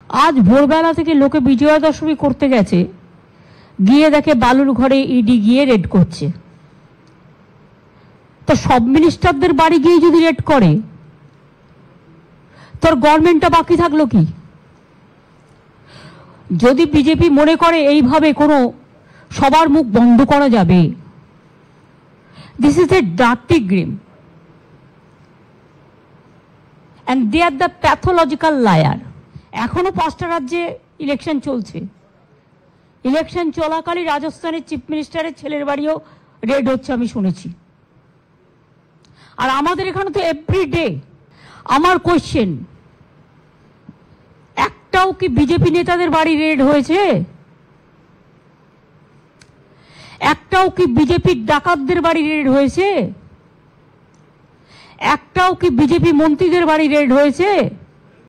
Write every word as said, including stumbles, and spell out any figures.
আজ ভোরবেলা থেকে লোকে বিজয়া দশমী করতে গেছে, গিয়ে দেখে বালুর ঘরে ইডি গিয়ে রেড করছে। তো সব মিনিস্টারদের বাড়ি গিয়ে যদি রেড করে, তোর গভর্নমেন্টটা বাকি থাকলো কি? যদি বিজেপি মনে করে এইভাবে কোনো সবার মুখ বন্ধ করা যাবে, this is a dirty game and they are the pathological liar. এখনো পাঁচটা রাজ্যে ইলেকশন চলছে। ইলেকশন চলাকালীন রাজস্থানের চিফ মিনিস্টারের ছেলের বাড়িও রেড হচ্ছে আমি শুনেছি। আর আমাদের এখানে তো এভরিডে। আমার কোয়েশ্চেন, একটাও কি বিজেপি নেতাদের বাড়ি রেড হয়েছে? একটাও কি বিজেপির ডাকাতদের বাড়ি রেড হয়েছে? একটাও কি বিজেপি মন্ত্রীদের বাড়ি রেড হয়েছে?